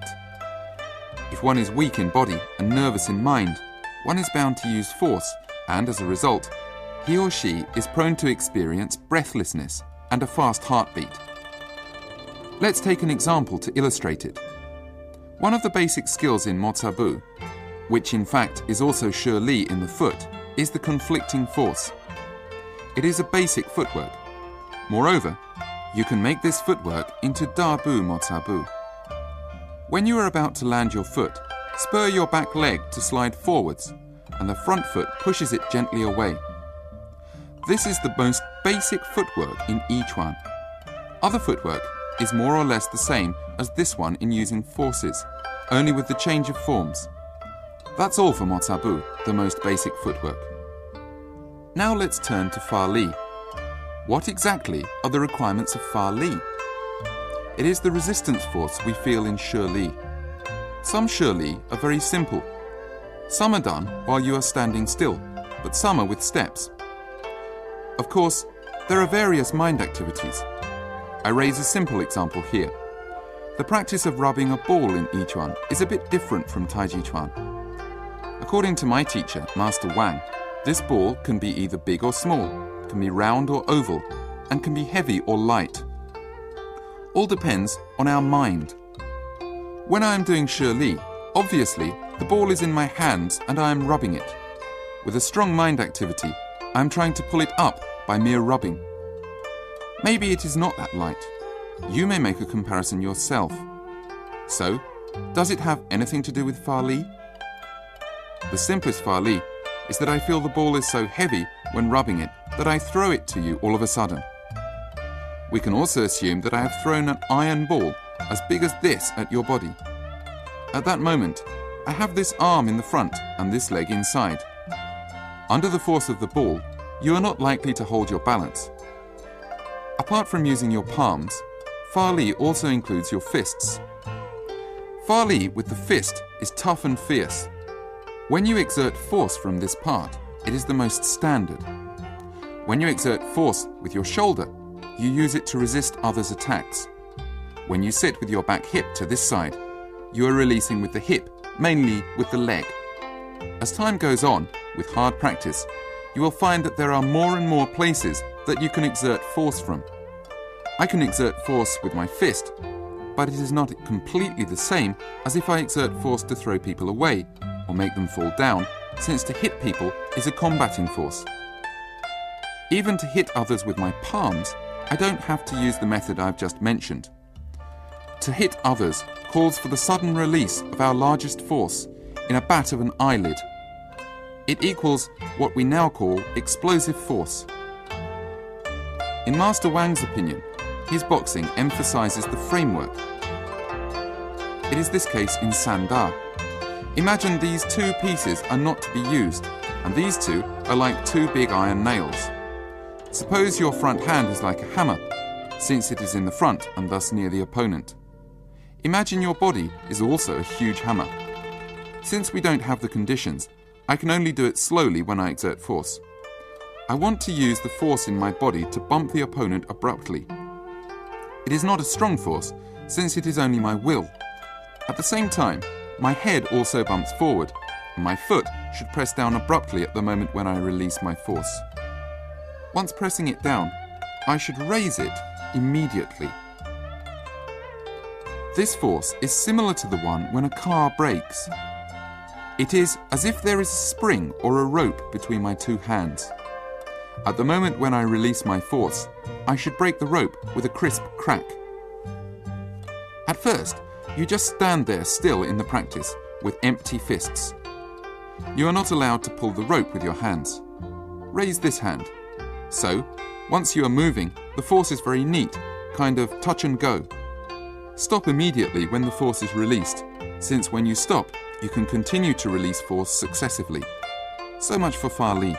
If one is weak in body and nervous in mind, one is bound to use force, and as a result, he or she is prone to experience breathlessness and a fast heartbeat. Let's take an example to illustrate it. One of the basic skills in Mo Ca Bu, which in fact is also Shi Li in the foot, is the conflicting force. It is a basic footwork. Moreover, you can make this footwork into Da Bu Mo Ca Bu. When you are about to land your foot, spur your back leg to slide forwards, and the front foot pushes it gently away. This is the most basic footwork in Yi Chuan. Other footwork is more or less the same as this one in using forces, only with the change of forms. That's all for Mo Ca Bu, the most basic footwork. Now let's turn to Fa Li. What exactly are the requirements of Fa Li? It is the resistance force we feel in Shi Li. Some Shi Li are very simple. Some are done while you are standing still, but some are with steps. Of course, there are various mind activities. I raise a simple example here. The practice of rubbing a ball in Yichuan is a bit different from Taiji Chuan. According to my teacher, Master Wang, this ball can be either big or small, can be round or oval, and can be heavy or light. All depends on our mind. When I am doing Shi Li, obviously the ball is in my hands and I am rubbing it. With a strong mind activity, I am trying to pull it up by mere rubbing. Maybe it is not that light. You may make a comparison yourself. So, does it have anything to do with Fa Li? The simplest Fa Li is that I feel the ball is so heavy when rubbing it that I throw it to you all of a sudden. We can also assume that I have thrown an iron ball as big as this at your body. At that moment, I have this arm in the front and this leg inside. Under the force of the ball, you are not likely to hold your balance. Apart from using your palms, Fa Li also includes your fists. Fa Li with the fist is tough and fierce. When you exert force from this part, it is the most standard. When you exert force with your shoulder, you use it to resist others' attacks. When you sit with your back hip to this side, you are releasing with the hip, mainly with the leg. As time goes on, with hard practice, you will find that there are more and more places that you can exert force from. I can exert force with my fist, but it is not completely the same as if I exert force to throw people away or make them fall down, since to hit people is a combating force. Even to hit others with my palms, I don't have to use the method I've just mentioned. To hit others calls for the sudden release of our largest force in a bat of an eyelid. It equals what we now call explosive force. In Master Wang's opinion, his boxing emphasizes the framework. It is this case in Sanda. Imagine these two pieces are not to be used, and these two are like two big iron nails. Suppose your front hand is like a hammer, since it is in the front and thus near the opponent. Imagine your body is also a huge hammer. Since we don't have the conditions, I can only do it slowly when I exert force. I want to use the force in my body to bump the opponent abruptly. It is not a strong force, since it is only my will. At the same time, my head also bumps forward, and my foot should press down abruptly at the moment when I release my force. Once pressing it down, I should raise it immediately. This force is similar to the one when a car brakes. It is as if there is a spring or a rope between my two hands. At the moment when I release my force, I should break the rope with a crisp crack. At first, you just stand there still in the practice with empty fists. You are not allowed to pull the rope with your hands. Raise this hand. So, once you are moving, the force is very neat, kind of touch and go. Stop immediately when the force is released, since when you stop, you can continue to release force successively. So much for Fa Li.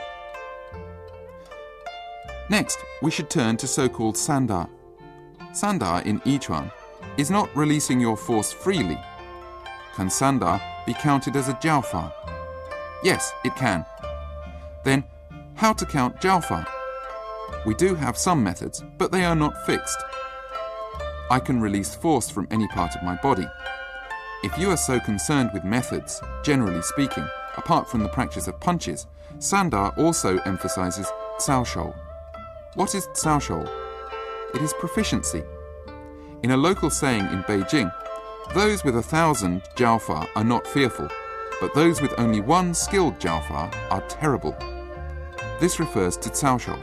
Next, we should turn to so-called Sanda. Sanda in Yichuan is not releasing your force freely. Can Sanda be counted as a Jiaofa? Yes, it can. Then, how to count Jiaofa? We do have some methods, but they are not fixed. I can release force from any part of my body. If you are so concerned with methods, generally speaking, apart from the practice of punches, Sanda also emphasizes Caoshou. What is Caoshou? It is proficiency. In a local saying in Beijing, those with 1,000 Jiaofa are not fearful, but those with only one skilled Jiaofa are terrible. This refers to Caoshou.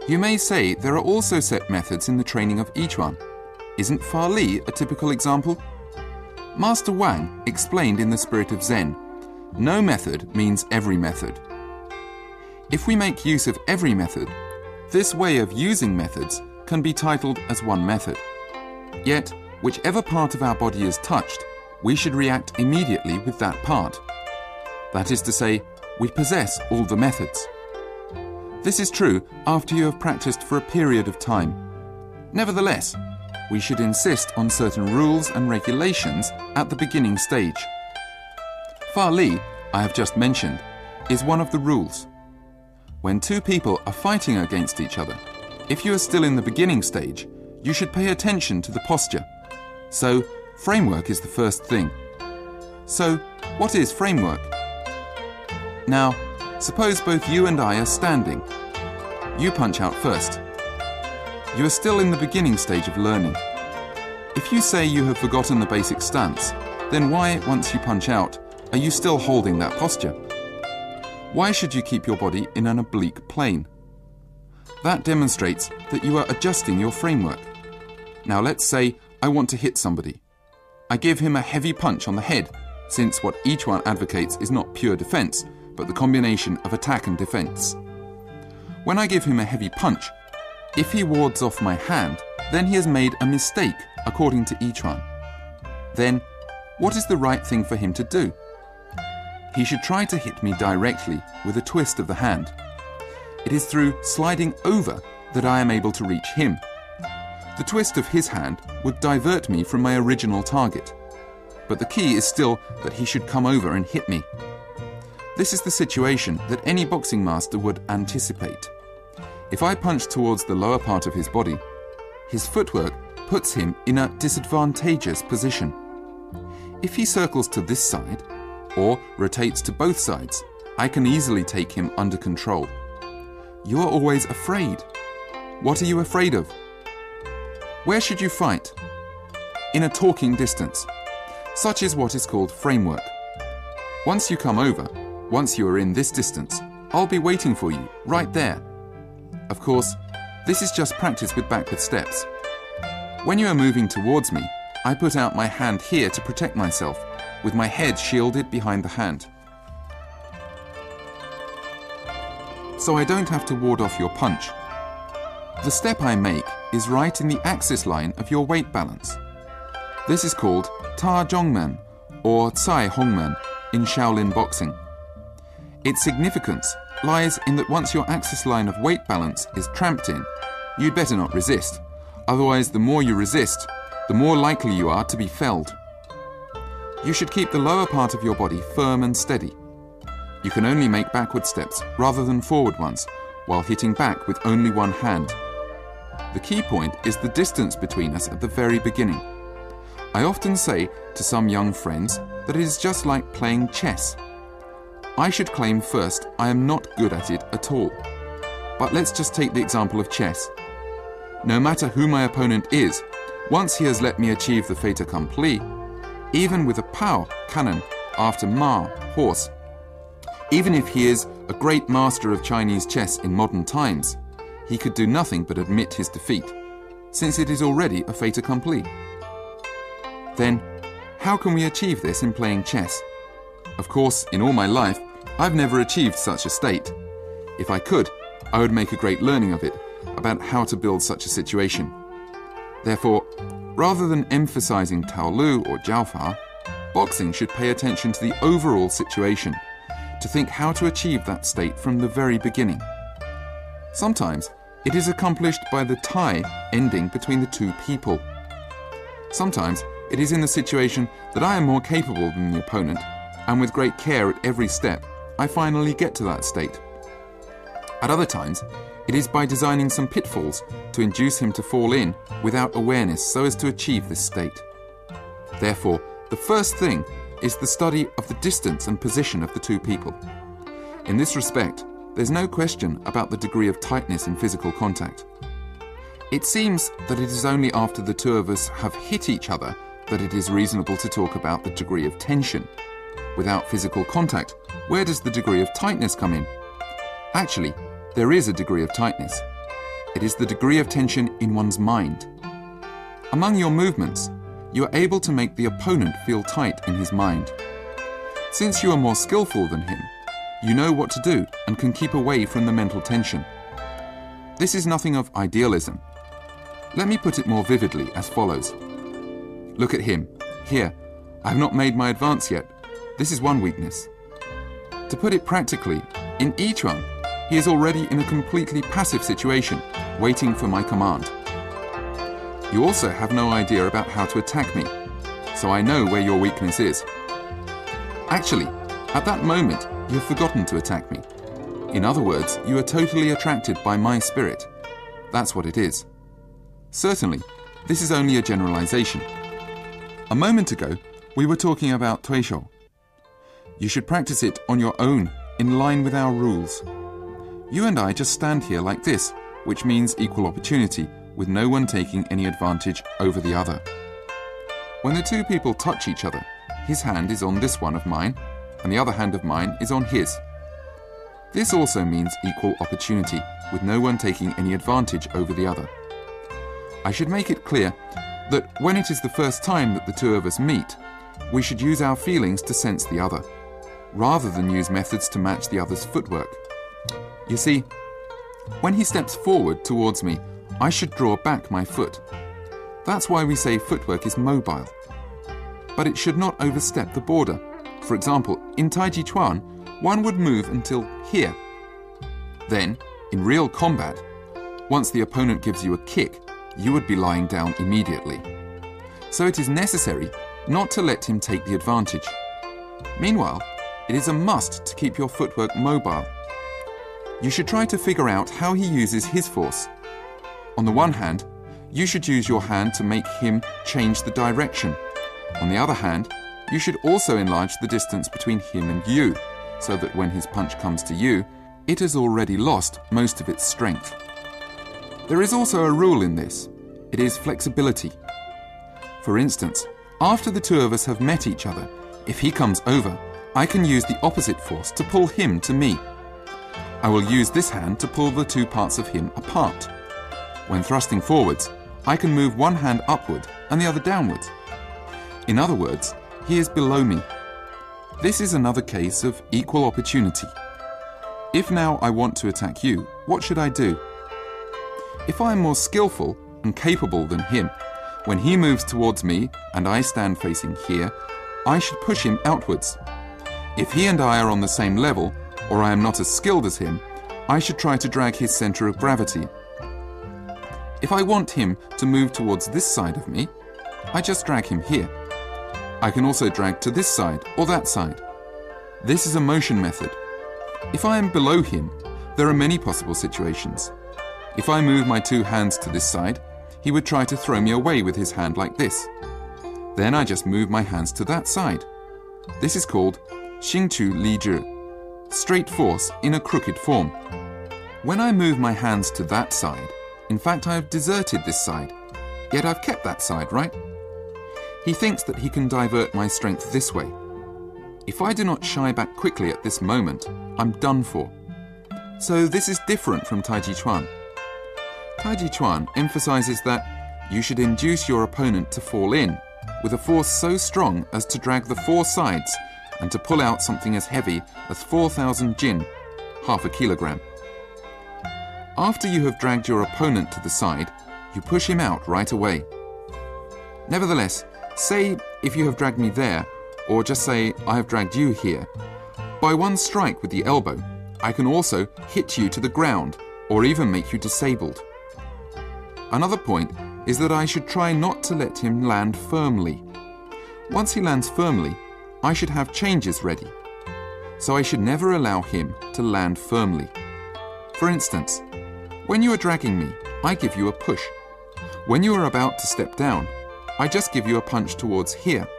You may say there are also set methods in the training of Yichuan. Isn't Fa Li a typical example? Master Wang explained in The Spirit of Zen, no method means every method. If we make use of every method, this way of using methods can be titled as one method. Yet, whichever part of our body is touched, we should react immediately with that part. That is to say, we possess all the methods. This is true after you have practiced for a period of time. Nevertheless, we should insist on certain rules and regulations at the beginning stage. Fa Li, I have just mentioned, is one of the rules. When two people are fighting against each other, if you are still in the beginning stage, you should pay attention to the posture. So, framework is the first thing. So, what is framework? Now, suppose both you and I are standing. You punch out first. You are still in the beginning stage of learning. If you say you have forgotten the basic stance, then why, once you punch out, are you still holding that posture? Why should you keep your body in an oblique plane? That demonstrates that you are adjusting your framework. Now let's say I want to hit somebody. I give him a heavy punch on the head, since what Yichuan advocates is not pure defense, but the combination of attack and defense. When I give him a heavy punch, if he wards off my hand, then he has made a mistake according to Yichuan. Then, what is the right thing for him to do? He should try to hit me directly with a twist of the hand. It is through sliding over that I am able to reach him. The twist of his hand would divert me from my original target. But the key is still that he should come over and hit me. This is the situation that any boxing master would anticipate. If I punch towards the lower part of his body, his footwork puts him in a disadvantageous position. If he circles to this side, or rotates to both sides, I can easily take him under control. You are always afraid. What are you afraid of? Where should you fight? In a talking distance. Such is what is called framework. Once you come over, once you are in this distance, I'll be waiting for you, right there. Of course, this is just practice with backward steps. When you are moving towards me, I put out my hand here to protect myself, with my head shielded behind the hand. So I don't have to ward off your punch. The step I make is right in the axis line of your weight balance. This is called Ta Zhongmen or Cai Hongmen in Shaolin boxing. Its significance lies in that once your axis line of weight balance is tramped in, you'd better not resist. Otherwise, the more you resist, the more likely you are to be felled. You should keep the lower part of your body firm and steady. You can only make backward steps rather than forward ones, while hitting back with only one hand. The key point is the distance between us at the very beginning. I often say to some young friends that it is just like playing chess. I should claim first I am not good at it at all. But let's just take the example of chess. No matter who my opponent is, once he has let me achieve the fait accompli, even with a Pao cannon after Ma, horse, even if he is a great master of Chinese chess in modern times, he could do nothing but admit his defeat, since it is already a fait accompli. Then, how can we achieve this in playing chess? Of course, in all my life, I've never achieved such a state. If I could, I would make a great learning of it, about how to build such a situation. Therefore, rather than emphasizing Taolu or Jiaofa, boxing should pay attention to the overall situation, to think how to achieve that state from the very beginning. Sometimes, it is accomplished by the tie ending between the two people. Sometimes, it is in the situation that I am more capable than the opponent, and with great care at every step, I finally get to that state. At other times, it is by designing some pitfalls to induce him to fall in without awareness so as to achieve this state. Therefore, the first thing is the study of the distance and position of the two people. In this respect, there's no question about the degree of tightness in physical contact. It seems that it is only after the two of us have hit each other that it is reasonable to talk about the degree of tension. Without physical contact, where does the degree of tightness come in? Actually, there is a degree of tightness. It is the degree of tension in one's mind. Among your movements, you are able to make the opponent feel tight in his mind. Since you are more skillful than him, you know what to do and can keep away from the mental tension. This is nothing of idealism. Let me put it more vividly as follows. Look at him. Here, I have not made my advance yet. This is one weakness. To put it practically, in Yichuan, he is already in a completely passive situation, waiting for my command. You also have no idea about how to attack me, so I know where your weakness is. Actually, at that moment, you have forgotten to attack me. In other words, you are totally attracted by my spirit. That's what it is. Certainly, this is only a generalization. A moment ago, we were talking about Tuishou. You should practice it on your own, in line with our rules. You and I just stand here like this, which means equal opportunity, with no one taking any advantage over the other. When the two people touch each other, his hand is on this one of mine, and the other hand of mine is on his. This also means equal opportunity, with no one taking any advantage over the other. I should make it clear that when it is the first time that the two of us meet, we should use our feelings to sense the other, rather than use methods to match the other's footwork. You see, when he steps forward towards me, I should draw back my foot. That's why we say footwork is mobile. But it should not overstep the border. For example, in Taiji Chuan, one would move until here. Then, in real combat, once the opponent gives you a kick, you would be lying down immediately. So it is necessary not to let him take the advantage. Meanwhile, it is a must to keep your footwork mobile. You should try to figure out how he uses his force. On the one hand, you should use your hand to make him change the direction. On the other hand, you should also enlarge the distance between him and you, so that when his punch comes to you, it has already lost most of its strength. There is also a rule in this. It is flexibility. For instance, after the two of us have met each other, if he comes over, I can use the opposite force to pull him to me. I will use this hand to pull the two parts of him apart. When thrusting forwards, I can move one hand upward and the other downwards. In other words, he is below me. This is another case of equal opportunity. If now I want to attack you, what should I do? If I am more skillful and capable than him, when he moves towards me and I stand facing here, I should push him outwards. If he and I are on the same level, or I am not as skilled as him, I should try to drag his center of gravity. If I want him to move towards this side of me, I just drag him here. I can also drag to this side or that side. This is a motion method. If I am below him, there are many possible situations. If I move my two hands to this side, he would try to throw me away with his hand like this. Then I just move my hands to that side. This is called Xingqu Lizhi, straight force in a crooked form. When I move my hands to that side, in fact I have deserted this side, yet I've kept that side, right? He thinks that he can divert my strength this way. If I do not shy back quickly at this moment, I'm done for. So this is different from Taiji Chuan. Taiji Chuan emphasizes that you should induce your opponent to fall in with a force so strong as to drag the four sides and to pull out something as heavy as 4,000 jin, half a kilogram. After you have dragged your opponent to the side, you push him out right away. Nevertheless, say if you have dragged me there, or just say I have dragged you here, by one strike with the elbow, I can also hit you to the ground or even make you disabled. Another point is that I should try not to let him land firmly. Once he lands firmly, I should have changes ready. So I should never allow him to land firmly. For instance, when you are dragging me, I give you a push. When you are about to step down, I just give you a punch towards here.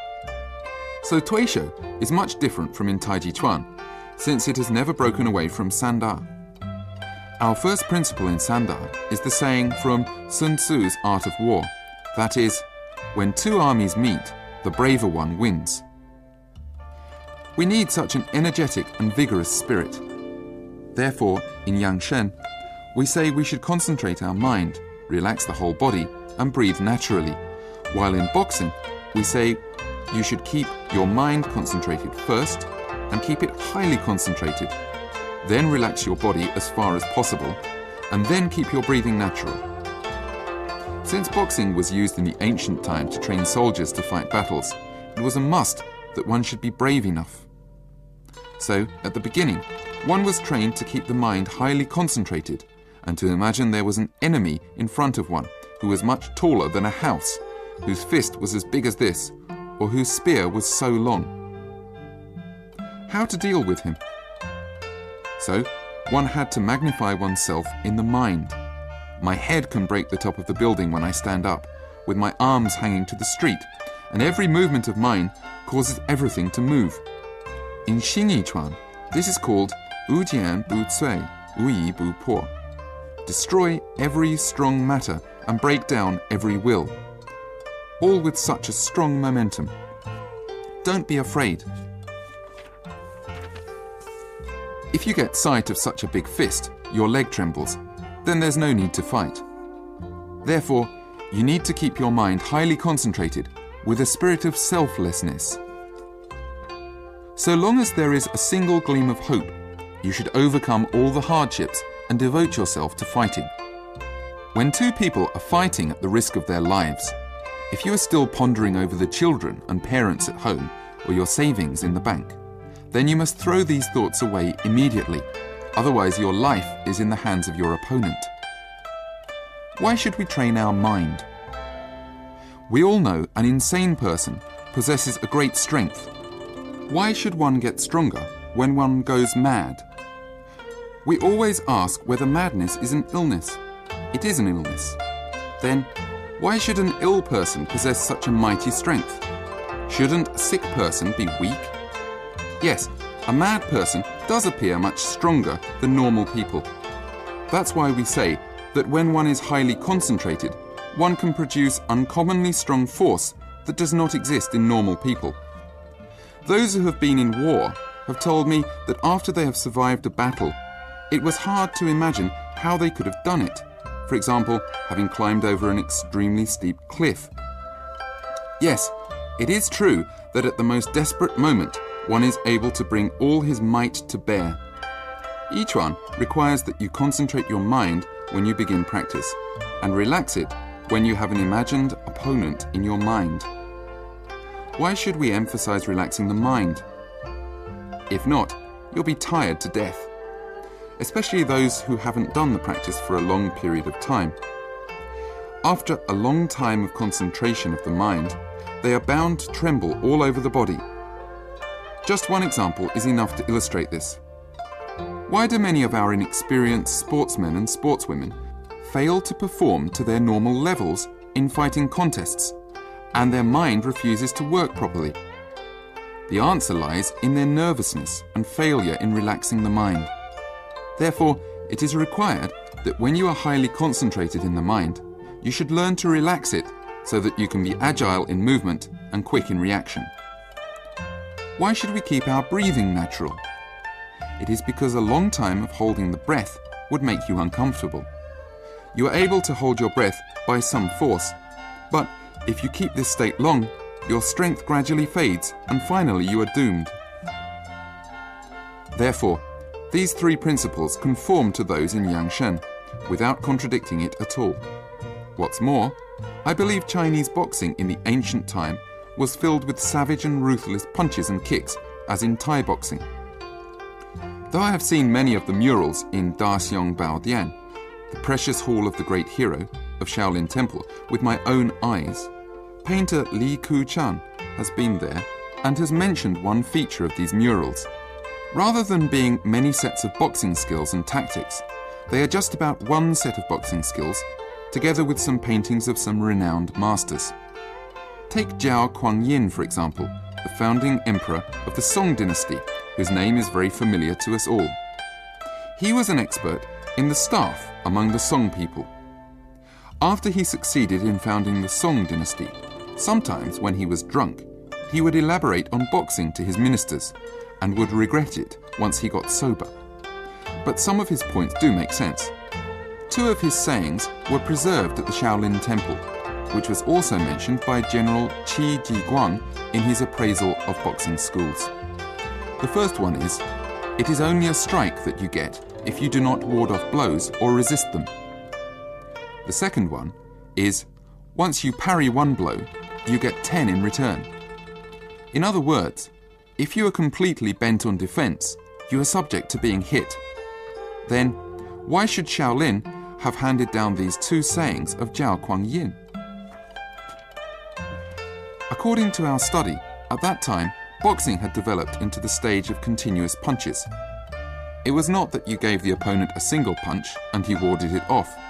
So Tuishou is much different from in Taiji Chuan, since it has never broken away from Sanda. Our first principle in Sanda is the saying from Sun Tzu's Art of War, that is, when two armies meet, the braver one wins. We need such an energetic and vigorous spirit. Therefore, in Yangshen, we say we should concentrate our mind, relax the whole body, and breathe naturally, while in boxing, we say you should keep your mind concentrated first and keep it highly concentrated, then relax your body as far as possible, and then keep your breathing natural. Since boxing was used in the ancient time to train soldiers to fight battles, it was a must that one should be brave enough. So, at the beginning, one was trained to keep the mind highly concentrated and to imagine there was an enemy in front of one who was much taller than a house, whose fist was as big as this, or whose spear was so long. How to deal with him? So, one had to magnify oneself in the mind. My head can break the top of the building when I stand up, with my arms hanging to the street, and every movement of mine causes everything to move. In Xin Yi Chuan, this is called Wu Jian Bu Cui, Wu Yi Bu Po. Destroy every strong matter and break down every will. All with such a strong momentum. Don't be afraid. If you get sight of such a big fist, your leg trembles, then there's no need to fight. Therefore, you need to keep your mind highly concentrated with a spirit of selflessness. So long as there is a single gleam of hope, you should overcome all the hardships and devote yourself to fighting. When two people are fighting at the risk of their lives, if you are still pondering over the children and parents at home or your savings in the bank, then you must throw these thoughts away immediately, otherwise your life is in the hands of your opponent. Why should we train our mind? We all know an insane person possesses a great strength. Why should one get stronger when one goes mad? We always ask whether madness is an illness. It is an illness. Then, why should an ill person possess such a mighty strength? Shouldn't a sick person be weak? Yes, a mad person does appear much stronger than normal people. That's why we say that when one is highly concentrated, one can produce uncommonly strong force that does not exist in normal people. Those who have been in war have told me that after they have survived a battle, it was hard to imagine how they could have done it. For example, having climbed over an extremely steep cliff. Yes, it is true that at the most desperate moment, one is able to bring all his might to bear. Each one requires that you concentrate your mind when you begin practice, and relax it when you have an imagined opponent in your mind. Why should we emphasize relaxing the mind? If not, you'll be tired to death, especially those who haven't done the practice for a long period of time. After a long time of concentration of the mind, they are bound to tremble all over the body. Just one example is enough to illustrate this. Why do many of our inexperienced sportsmen and sportswomen fail to perform to their normal levels in fighting contests, and their mind refuses to work properly? The answer lies in their nervousness and failure in relaxing the mind. Therefore, it is required that when you are highly concentrated in the mind, you should learn to relax it so that you can be agile in movement and quick in reaction. Why should we keep our breathing natural? It is because a long time of holding the breath would make you uncomfortable. You are able to hold your breath by some force, but if you keep this state long, your strength gradually fades and finally you are doomed. Therefore, these three principles conform to those in Yangshen, without contradicting it at all. What's more, I believe Chinese boxing in the ancient time was filled with savage and ruthless punches and kicks, as in Thai boxing. Though I have seen many of the murals in Daxiong Baodian, the precious hall of the great hero of Shaolin Temple, with my own eyes, painter Li Ku-chan has been there and has mentioned one feature of these murals. Rather than being many sets of boxing skills and tactics, they are just about one set of boxing skills, together with some paintings of some renowned masters. Take Zhao Kuang-yin, for example, the founding emperor of the Song dynasty, whose name is very familiar to us all. He was an expert in the staff among the Song people. After he succeeded in founding the Song dynasty, sometimes when he was drunk, he would elaborate on boxing to his ministers and would regret it once he got sober. But some of his points do make sense. Two of his sayings were preserved at the Shaolin Temple, which was also mentioned by General Qi Jiguang in his appraisal of boxing schools. The first one is, "It is only a strike that you get if you do not ward off blows or resist them." The second one is, "Once you parry one blow, you get 10 in return." In other words, if you are completely bent on defense, you are subject to being hit. Then, why should Shaolin have handed down these two sayings of Jiao Kuang-yin? According to our study, at that time, boxing had developed into the stage of continuous punches. It was not that you gave the opponent a single punch and he warded it off.